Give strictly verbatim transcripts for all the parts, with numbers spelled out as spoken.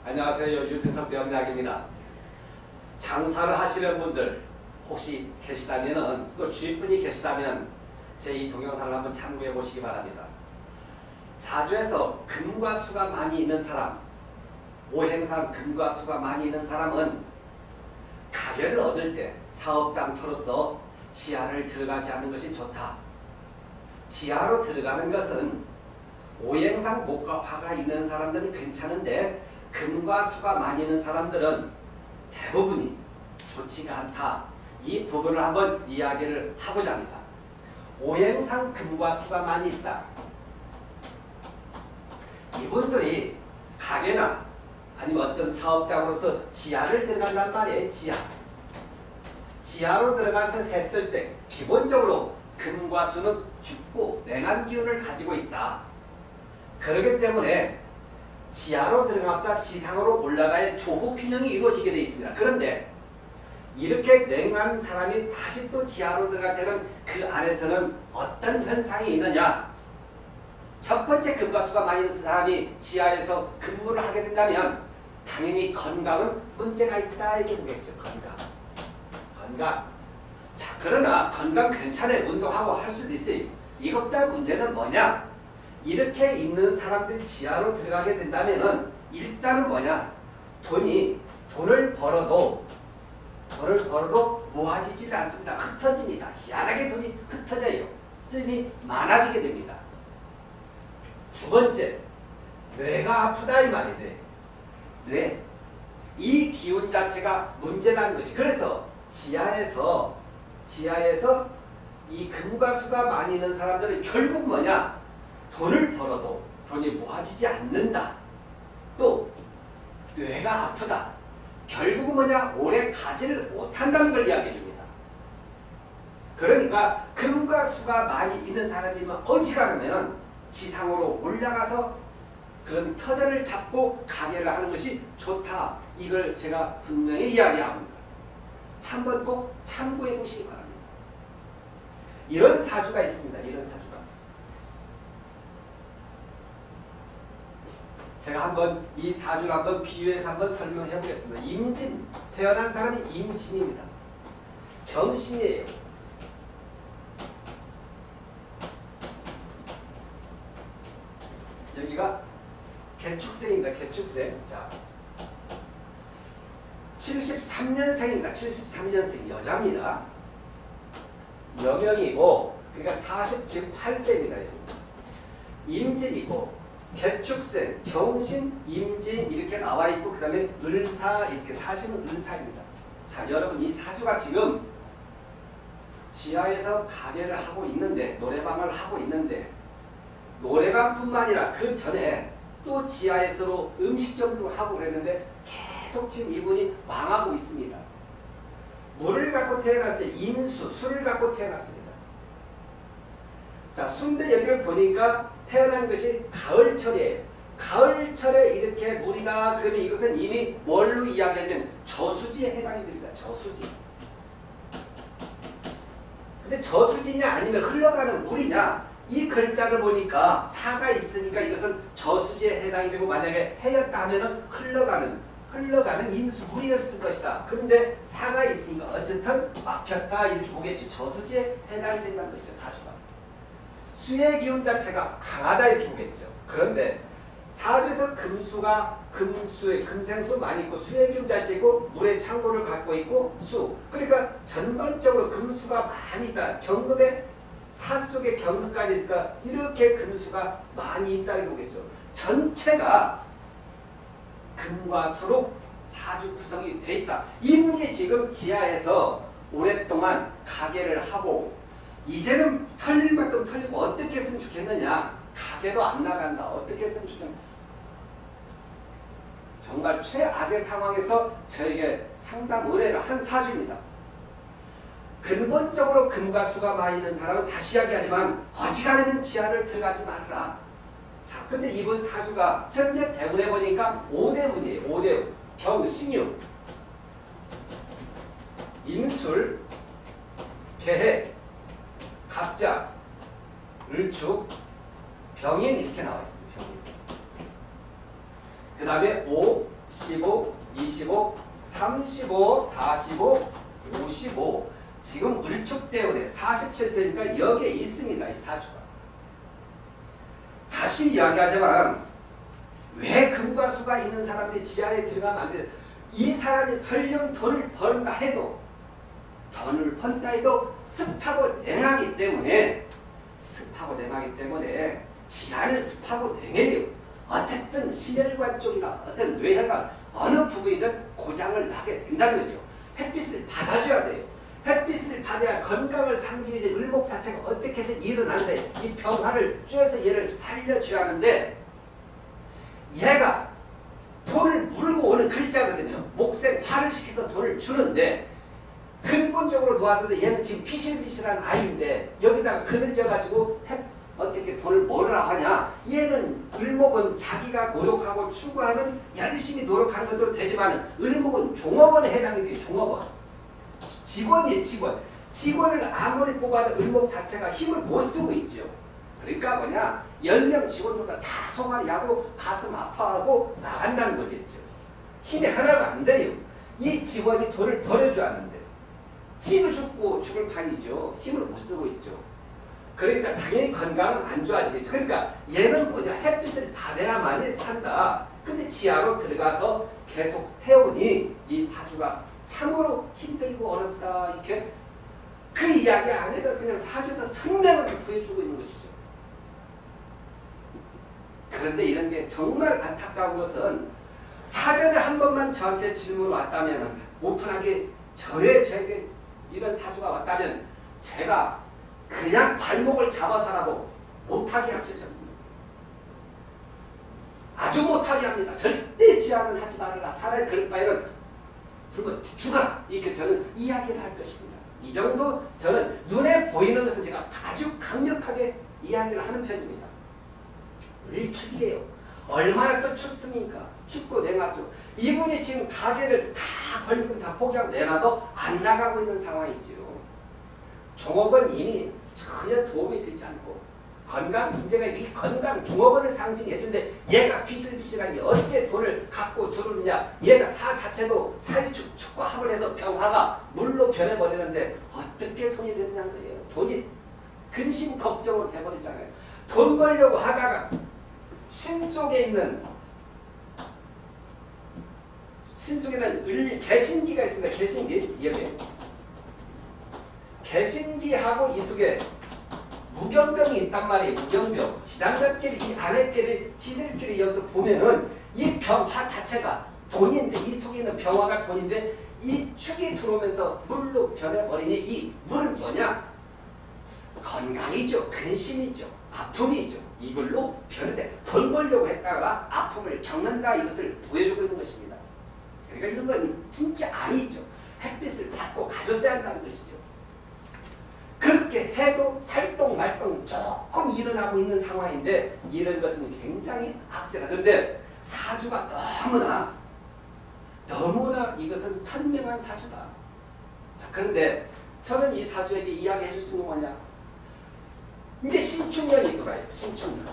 안녕하세요. 유진석 병장입니다. 장사를 하시는 분들 혹시 계시다면, 또 주위 분이 계시다면 제 이 동영상을 한번 참고해 보시기 바랍니다. 사주에서 금과 수가 많이 있는 사람, 오행상 금과 수가 많이 있는 사람은 가게를 얻을 때 사업장터로서 지하를 들어가지 않는 것이 좋다. 지하로 들어가는 것은 오행상 목과 화가 있는 사람들은 괜찮은데 금과 수가 많이 있는 사람들은 대부분이 좋지가 않다. 이 부분을 한번 이야기를 하고자 합니다. 오행상 금과 수가 많이 있다. 이분들이 가게나 아니면 어떤 사업장으로서 지하를 들어간단 말이에요. 지하. 지하로 들어가서 했을 때 기본적으로 금과 수는 죽고 냉한 기운을 가지고 있다. 그렇기 때문에 지하로 들어갔다 지상으로 올라가야 조후 균형이 이루어지게 되어 있습니다. 그런데 이렇게 냉한 사람이 다시 또 지하로 들어갈 때는 그 안에서는 어떤 현상이 있느냐? 첫 번째 금과 수가 많이 있는 사람이 지하에서 근무를 하게 된다면 당연히 건강은 문제가 있다 이렇게 보겠죠. 건강. 건강. 자, 그러나 건강 괜찮아요. 운동하고 할 수도 있어요. 이것보다 문제는 뭐냐? 이렇게 있는 사람들이 지하로 들어가게 된다면은 일단은 뭐냐? 돈이 돈을 벌어도 돈을 벌어도 모아지질 않습니다. 흩어집니다. 희한하게 돈이 흩어져요. 씀이 많아지게 됩니다. 두 번째, 뇌가 아프다 이 말이 돼. 뇌. 이 기운 자체가 문제라는 것이. 그래서 지하에서 지하에서 이 금과 수가 많이 있는 사람들은 결국 뭐냐? 돈을 벌어도 돈이 모아지지 않는다. 또 뇌가 아프다. 결국 뭐냐? 오래 가지를 못한다는 걸 이야기해 줍니다. 그러니까 금과 수가 많이 있는 사람이면 어지간하면 지상으로 올라가서 그런 터전을 잡고 가게를 하는 것이 좋다. 이걸 제가 분명히 이야기합니다. 한번 꼭 참고해 보시기 바랍니다. 이런 사주가 있습니다. 이런 사주가. 제가 한번 이 사주를 한번 비유해서 한번 설명해 보겠습니다. 임진, 태어난 사람이 임진입니다. 경신이에요. 여기가 개축생입니다. 개축생. 자, 칠십삼 년생입니다. 칠십삼 년생 여자입니다. 여명이고, 그러니까 사십팔 세입니다. 임진이고, 개축생, 경신, 임진 이렇게 나와 있고, 그 다음에 을사 이렇게 사시는 을사입니다. 자, 여러분 이 사주가 지금 지하에서 가게를 하고 있는데, 노래방을 하고 있는데, 노래방뿐만 아니라 그 전에 또 지하에서로 음식점도 하고 그랬는데 계속 지금 이분이 망하고 있습니다. 물을 갖고 태어났어요. 임수, 수를 갖고 태어났습니다. 자, 수인데 여기를 보니까 태어난 것이 가을철이에요. 가을철에 이렇게 물이다 그러면 이것은 이미 뭘로 이야기하면 저수지에 해당이 됩니다. 저수지. 근데 저수지냐 아니면 흘러가는 물이냐? 이 글자를 보니까 사가 있으니까 이것은 저수지에 해당이 되고, 만약에 해였다 하면은 흘러가는 흘러가는 임수 물이었을 것이다. 그런데 사가 있으니까 어쨌든 막혔다 이렇게 보겠죠. 저수지에 해당이 된다는 것이죠. 사주가. 수의 기운 자체가 강하다 이렇게 보겠죠. 그런데 사주에서 금수가 금수의 금생수 많이 있고, 수의 기운 자체 있고, 물의 창고를 갖고 있고, 수. 그러니까 전반적으로 금수가 많이 있다. 경금에 사 속에 경금까지 있으니까 이렇게 금수가 많이 있다는 거겠죠. 전체가 금과 수로 사주 구성이 돼 있다. 이분이 지금 지하에서 오랫동안 가게를 하고 이제는 털릴 만큼 털리고 어떻게 했으면 좋겠느냐. 가게도 안 나간다. 어떻게 했으면 좋겠느냐. 정말 최악의 상황에서 저에게 상담 의뢰를 한 사주입니다. 근본적으로 금과 수가 많이 있는 사람은 다시 이야기하지만 어지간하면 지하를 들어가지 말라. 자, 근데 이번 사주가 현재 대운에 보니까 오대운이에요. 오대운. 경신유, 임술, 개해, 갑자, 을축, 병인 이렇게 나와 있습니다. 병인. 그 다음에 오, 십오, 이십오, 삼십오, 사십오, 오십오. 지금 을축 때문에 사십칠 세니까 여기에 있습니다. 이 사주가. 다시 이야기하지만 왜 금과 수가 있는 사람들이 지하에 들어가면 안 돼? 이 사람이 설령 돈을 번다 해도 돈을 번다 해도 습하고 냉하기 때문에 습하고 냉하기 때문에 지하는 습하고 냉해요. 어쨌든 심혈관 쪽이나 어떤 뇌혈관 어느 부분이든 고장을 나게 된다는 거죠. 햇빛을 받아줘야 돼요. 햇빛을 받아야 건강을 상징해 된 을목 자체가 어떻게든 일어나는데 이 평화를 쪼여서 얘를 살려줘야 하는데 얘가 돈을 물고 오는 글자거든요. 목생 화를 시켜서 돈을 주는데 근본적으로 놓아도 얘는 지금 피실피실한 아이인데 여기다가 그늘 져가지고 어떻게 돈을 몰으라 하냐. 얘는 을목은 자기가 노력하고 추구하는 열심히 노력하는 것도 되지만 을목은 종업원에 해당이 돼요. 종업원. 직원이에요. 직원. 직원을 아무리 뽑아도 을목 자체가 힘을 못 쓰고 있죠. 그러니까 뭐냐. 열 명 직원보다 다 송아리 하고 가슴 아파하고 나간다는 거겠죠. 힘이 하나가 안 돼요. 이 직원이 돈을 벌어줘야 하는데 지도 죽고 죽을 판이죠. 힘을 못 쓰고 있죠. 그러니까 당연히 건강은 안 좋아지겠죠. 그러니까 얘는 뭐냐. 햇빛을 받아야만이 산다. 근데 지하로 들어가서 계속 해오니 이 사주가 참으로 힘들고 어렵다. 이렇게 그 이야기 안 해도 그냥 사주에서 성명을 보여주고 있는 것이죠. 그런데 이런 게 정말 안타까운 것은 사전에 한 번만 저한테 질문 왔다면 오픈하기 전에 저에게 이런 사주가 왔다면 제가 그냥 발목을 잡아서라도 못하게 합니다. 아주 못하게 합니다. 절대 지하는 하지 말아라. 차라리 그럴 바에는 굶어 죽어라. 이렇게 저는 이야기를 할 것입니다. 이 정도 저는 눈에 보이는 것은 제가 아주 강력하게 이야기를 하는 편입니다. 을축이에요. 얼마나 또 춥습니까? 춥고 냉하죠. 이분이 지금 가게를 다 권리금 다 포기하고 내놔도 안 나가고 있는 상황이죠. 종업원 이미 전혀 도움이 되지 않고 건강 문제가 이 건강 종업원을 상징해 주는데 얘가 비실비실하게 어째 돈을 갖고 들어오느냐. 얘가 사 자체도 사유축 축과 합을 해서 병화가 물로 변해버리는데 어떻게 돈이 되느냐는 거예요. 돈이 근심 걱정으로 돼버리잖아요. 돈 벌려고 하다가 신 속에 있는 신 속에는 을 개신기가 있습니다. 개신기 여기 개신기하고 이 속에 무경병이 있단 말이에요. 무경병. 지단간끼리 이 아랫끼리 지들끼리 여기서 보면은 이 병화 자체가 돈인데 이 속에 있는 병화가 돈인데 이 축이 들어오면서 물로 변해버리니 이 물은 뭐냐? 건강이죠. 근심이죠. 아픔이죠. 이걸로 변해 돈 벌려고 했다가 아픔을 겪는다. 이것을 보여주고 있는 것입니다. 그러니까 이런 건 진짜 아니죠. 햇빛을 받고 가졌어야 한다는 것이죠. 그렇게 해도 살똥말똥 조금 일어나고 있는 상황인데 이런 것은 굉장히 악재다. 그런데 사주가 너무나 너무나 이것은 선명한 사주다. 자, 그런데 저는 이 사주에게 이야기해 줄 수 있는 뭐냐. 이제 신축년이 돌아요. 신축년.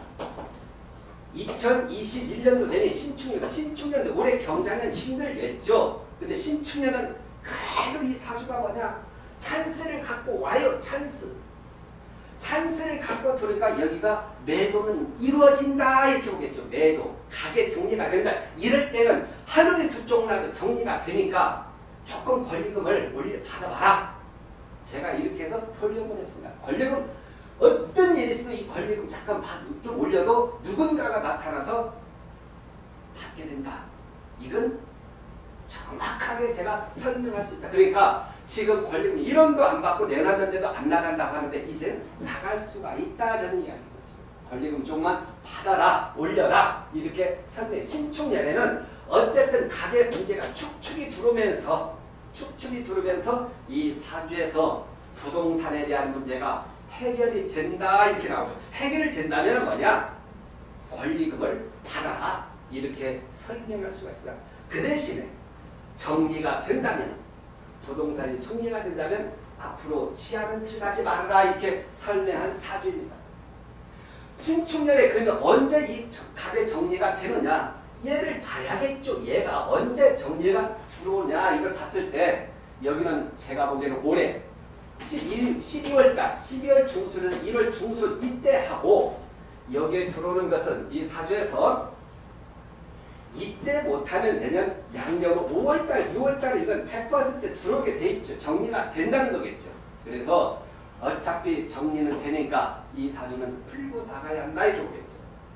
이천이십일 년도 내내 신축년. 신축년 올해 경자는 힘들겠죠. 근데 신축년은 그래도 이 사주가 뭐냐. 찬스를 갖고 와요. 찬스. 찬스를 갖고 들어오니까 여기가 매도는 이루어진다. 이렇게 보겠죠. 매도. 가게 정리가 된다. 이럴 때는 하루에 두 쪽이라도 정리가 되니까 조금 권리금을 올려 받아봐라. 제가 이렇게 해서 돌려보냈습니다. 권리금 어떤 일이 있어도 이 권리금 잠깐 좀 올려도 누군가가 나타나서 받게 된다. 이건 정확하게 제가 설명할 수 있다. 그러니까 지금 권리금 일 원도 안 받고 내놨는데도 안 나간다고 하는데 이제 나갈 수가 있다. 저는 이야기인 거지. 권리금 조금만 받아라. 올려라. 이렇게 설명해. 신축년에는 어쨌든 가게 문제가 축축이 들어오면서 축축이 들어오면서 이 사주에서 부동산에 대한 문제가 해결이 된다. 이렇게 나오죠. 해결이 된다면 뭐냐? 권리금을 받아라. 이렇게 설명할 수가 있습니다. 그 대신에 정리가 된다면 부동산이 정리가 된다면 앞으로 지하는 들어가지 말아라. 이렇게 설명한 사주입니다. 신축년에 그러면 언제 이 가게 정리가 되느냐? 얘를 봐야겠죠. 얘가 언제 정리가 들어오냐 이걸 봤을 때 여기는 제가 보기에는 올해 십이월달, 십이월 중순에서 일월 중순 이때 하고 여기에 들어오는 것은 이 사주에서 이때 못하면 내년 양력 오월달, 유월달에 이건 백 퍼센트 들어오게 돼 있죠. 정리가 된다는 거겠죠. 그래서 어차피 정리는 되니까 이 사주는 풀고 나가야 한다 이렇게 보겠죠.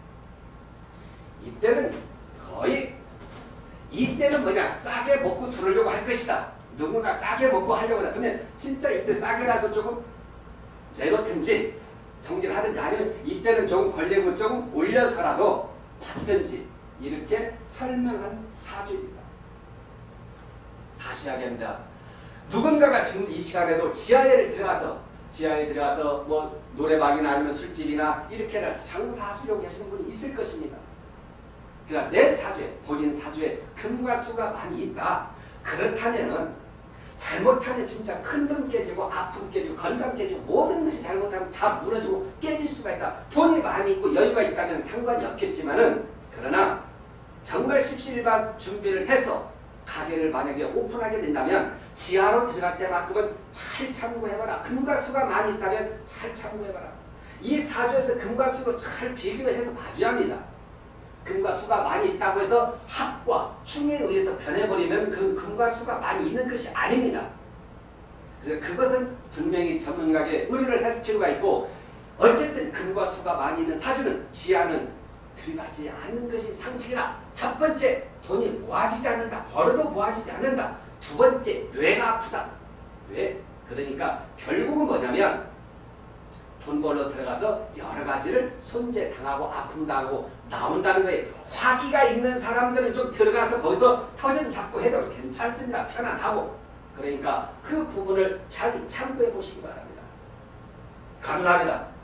이때는 거의 이때는 뭐냐 싸게 먹고 들어오려고 할 것이다. 누군가 싸게 먹고 하려고 하다. 그러면 진짜 이때 싸게라도 조금 내놓든지 정리를 하든지 아니면 이때는 조금 권력을 조금 올려서라도 받든지 이렇게 설명한 사주입니다. 다시 하겠습니다. 누군가가 지금 이 시간에도 지하에 들어가서 지하에 들어가서 뭐 노래방이나 아니면 술집이나 이렇게 장사하시려고 계시는 분이 있을 것입니다. 그러니까 내 사주에 본인 사주에 금과 수가 많이 있다. 그렇다면은 잘못하면 진짜 큰 돈 깨지고 아픔 깨지고 건강 깨지고 모든 것이 잘못하면 다 무너지고 깨질 수가 있다. 돈이 많이 있고 여유가 있다면 상관이 없겠지만은 그러나 정말 십시일반 준비를 해서 가게를 만약에 오픈하게 된다면 지하로 들어갈 때만큼은 잘 참고해봐라. 금과 수가 많이 있다면 잘 참고해봐라. 이 사주에서 금과 수도 잘 비교해서 봐줘야 합니다. 금과 수가 많이 있다고 해서 합과 충에 의해서 변해버리면 그 금과 수가 많이 있는 것이 아닙니다. 그래서 그것은 분명히 전문가에게 의뢰를 할 필요가 있고 어쨌든 금과 수가 많이 있는 사주는 지하는 들어가지 않는 것이 상책이다. 첫 번째, 돈이 모아지지 않는다. 벌어도 모아지지 않는다. 두 번째, 뇌가 아프다. 왜? 그러니까 결국은 뭐냐면 돈 벌러 들어가서 여러 가지를 손재당하고 아픔당하고 나온다는 거예요. 화기가 있는 사람들은 좀 들어가서 거기서 터전 잡고 해도 괜찮습니다. 편안하고. 그러니까 그 부분을 잘 참고해 보시기 바랍니다. 감사합니다.